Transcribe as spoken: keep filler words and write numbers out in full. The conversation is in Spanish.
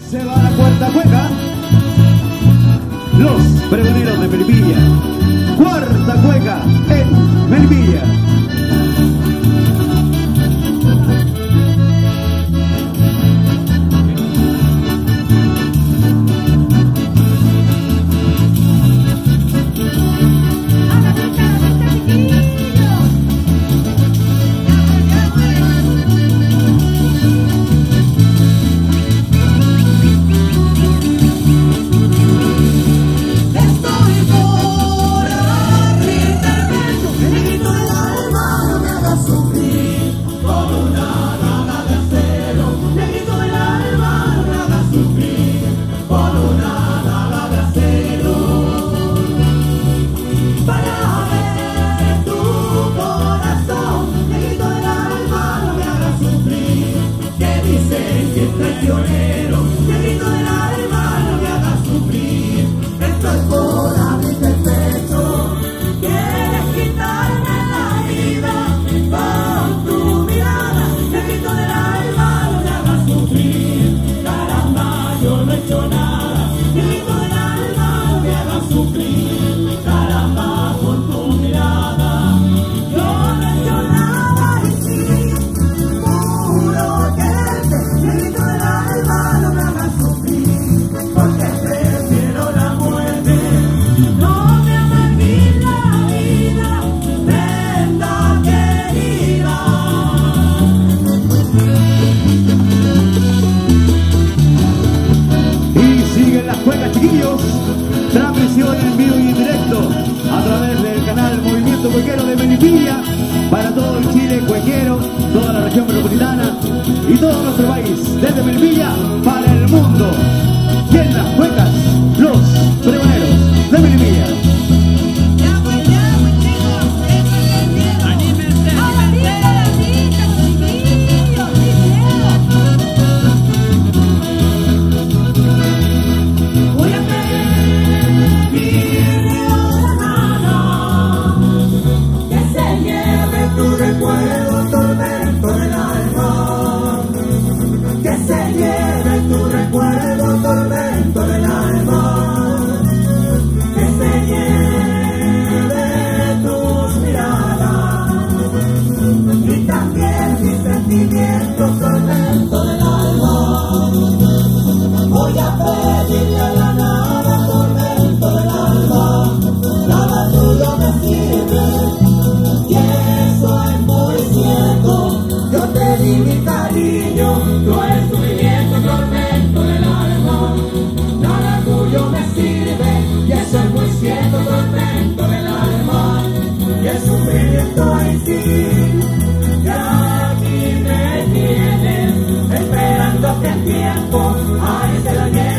Se va a la cuarta cueca. Los pregoneros de Melipilla. Cuarta cueca en Melipilla. Transmisión en vivo y en directo a través del canal Movimiento Cuequero de Melipilla para todo el Chile cuequero, toda la región metropolitana y todo nuestro país, desde Melipilla para el mundo. Y en las cuecas, los pregoneros de Melipilla. Esperando que el tiempo, ay, se lo lleve.